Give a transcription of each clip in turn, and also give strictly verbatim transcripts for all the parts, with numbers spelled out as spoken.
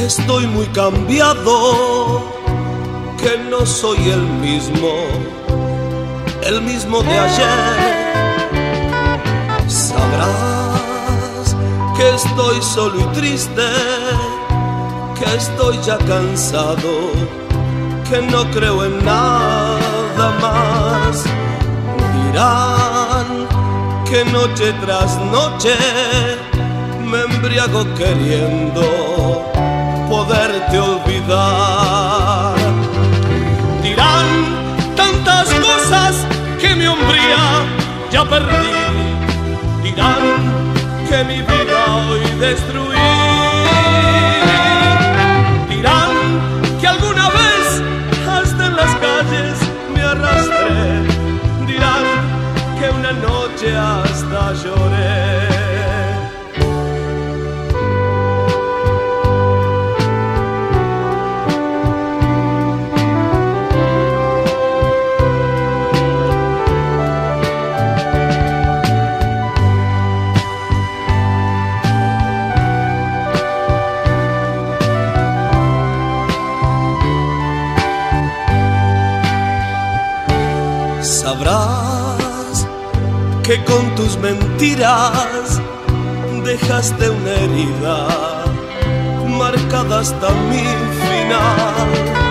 estoy muy cambiado, que no soy el mismo, el mismo de ayer. Sabrás que estoy solo y triste, que estoy ya cansado, que no creo en nada más. Dirán que noche tras noche me embriago queriendo poderte olvidar. Dirán tantas cosas que mi hombría ya perdí. Dirán que mi vida hoy destruí. Dirán que alguna vez hasta en las calles me arrastré. Dirán que una noche hasta lloré. Sabrás que con tus mentiras dejaste una herida marcada hasta mi final.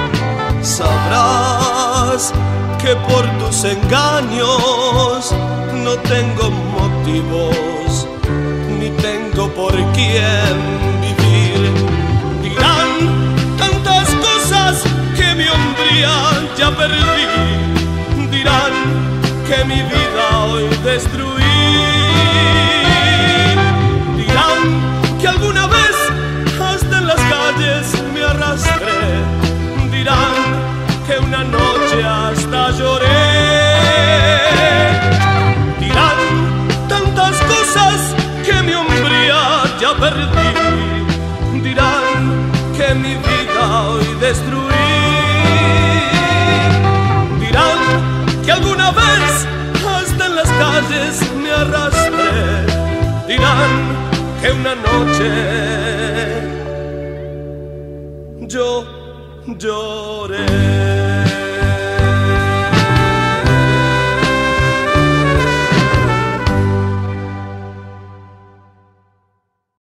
Sabrás que por tus engaños no tengo motivos, ni tengo por quién vivir. Dirán tantas cosas que mi hombría ya perdí. Dirán que mi vida hoy destruí. Dirán que alguna vez hasta en las calles me arrastré. Dirán que una noche hasta lloré. Dirán tantas cosas que mi hombría ya perdí. Dirán que mi vida hoy destruí. Dirán que alguna vez hasta en las calles me arrastré. Dirán que una noche yo lloré.